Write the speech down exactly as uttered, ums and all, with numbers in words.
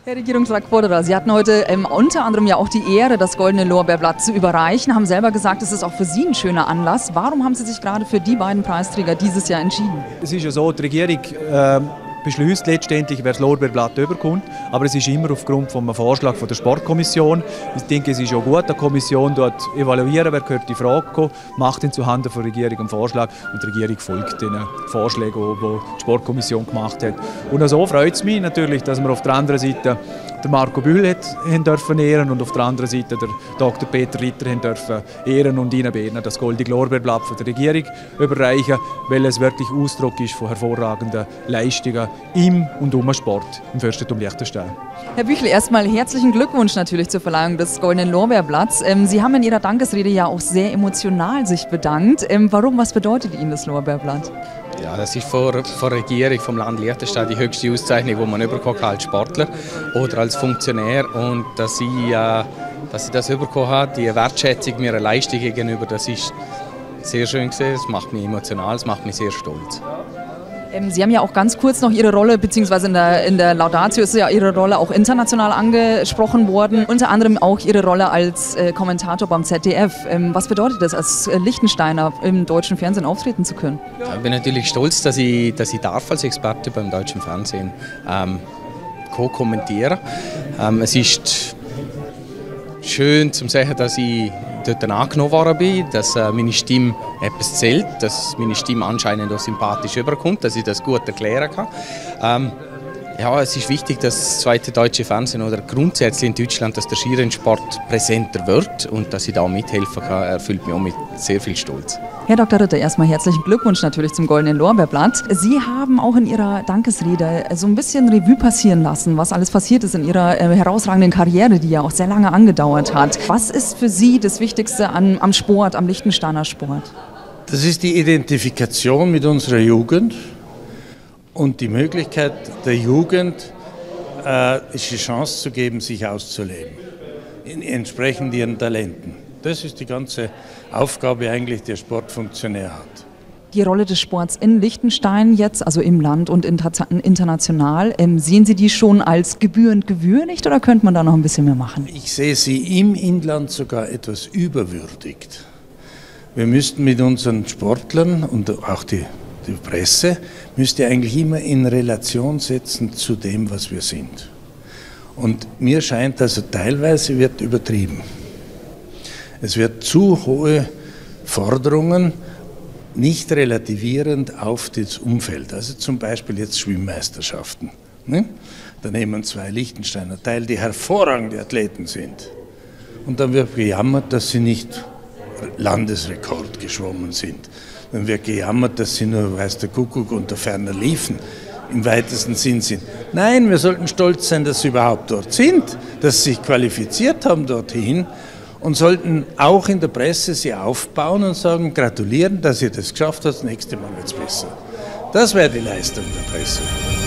Herr Regierungsrat Quadra, Sie hatten heute ähm, unter anderem ja auch die Ehre, das Goldene Lorbeerblatt zu überreichen, haben selber gesagt, es ist auch für Sie ein schöner Anlass. Warum haben Sie sich gerade für die beiden Preisträger dieses Jahr entschieden? Es ist ja so, die Regierung äh, beschließt letztendlich, wer das Lorbeerblatt überkommt, aber es ist immer aufgrund von einem Vorschlag von der Sportkommission. Ich denke, es ist auch gut, die Kommission dort evaluieren, wer gehört die Frage kommen, macht ihn zuhanden der Regierung einen Vorschlag und die Regierung folgt den Vorschlägen, die die Sportkommission gemacht hat. Und auch so freut es mich natürlich, dass wir auf der anderen Seite den Marco Bühl hat, haben dürfen ehren und auf der anderen Seite der Doktor Peter Ritter haben dürfen ehren und ihnen Berner das Goldene Lorbeerblatt von der Regierung überreichen, weil es wirklich Ausdruck ist von hervorragenden Leistungen im und um den Sport im Fürstentum Liechtenstein. Herr Büchel, erstmal herzlichen Glückwunsch natürlich zur Verleihung des Goldenen Lorbeerblatts. Ähm, Sie haben in Ihrer Dankesrede ja auch sehr emotional sich bedankt. Ähm, warum, was bedeutet Ihnen das Lorbeerblatt? Ja, das ist von der Regierung vom Land Liechtenstein die höchste Auszeichnung, die man bekommen kann als Sportler oder als Funktionär. Und dass ich, äh, dass ich das bekommen habe, die Wertschätzung meiner Leistung gegenüber, das ist sehr schön gesehen. Es macht mich emotional, es macht mich sehr stolz. Ähm, Sie haben ja auch ganz kurz noch Ihre Rolle, beziehungsweise in der, in der Laudatio ist ja Ihre Rolle auch international angesprochen worden, unter anderem auch Ihre Rolle als äh, Kommentator beim Z D F. Ähm, was bedeutet das, als äh, Liechtensteiner im deutschen Fernsehen auftreten zu können? Ja, ich bin natürlich stolz, dass ich, dass ich darf als Experte beim deutschen Fernsehen ähm, co-kommentieren. Ähm, es ist schön zu sehen, dass ich dort angenommen worden bin, dass äh, meine Stimme etwas zählt, dass meine Stimme anscheinend auch sympathisch überkommt, dass ich das gut erklären kann. Ähm, ja, es ist wichtig, dass das zweite deutsche Fernsehen oder grundsätzlich in Deutschland, dass der Skirennsport präsenter wird und dass ich da mithelfen kann, erfüllt mich auch mit sehr viel Stolz. Herr Doktor Ritter, erstmal herzlichen Glückwunsch natürlich zum Goldenen Lorbeerblatt. Sie haben auch in Ihrer Dankesrede so ein bisschen Revue passieren lassen, was alles passiert ist in Ihrer äh, herausragenden Karriere, die ja auch sehr lange angedauert hat. Was ist für Sie das Wichtigste an, am Sport, am Liechtensteiner Sport? Das ist die Identifikation mit unserer Jugend und die Möglichkeit der Jugend, äh, die Chance zu geben, sich auszuleben, in, entsprechend ihren Talenten. Das ist die ganze Aufgabe eigentlich, die der Sportfunktionär hat. Die Rolle des Sports in Liechtenstein jetzt, also im Land und international, ähm, sehen Sie die schon als gebührend gewürdigt oder könnte man da noch ein bisschen mehr machen? Ich sehe sie im Inland sogar etwas überwürdigt. Wir müssten mit unseren Sportlern und auch die, die Presse, müsste eigentlich immer in Relation setzen zu dem, was wir sind. Und mir scheint also teilweise wird übertrieben. Es wird zu hohe Forderungen, nicht relativierend auf das Umfeld. Also zum Beispiel jetzt Schwimmmeisterschaften. Ne? Da nehmen zwei Liechtensteiner teil, die hervorragende Athleten sind. Und dann wird gejammert, dass sie nicht Landesrekord geschwommen sind. Dann wird gejammert, dass sie nur, weiß der Kuckuck, unter ferner liefen. Im weitesten Sinn sind. Nein, wir sollten stolz sein, dass sie überhaupt dort sind, dass sie sich qualifiziert haben dorthin. Und sollten auch in der Presse sie aufbauen und sagen, gratulieren, dass ihr das geschafft habt, das nächste Mal wird es besser. Das wäre die Leistung der Presse.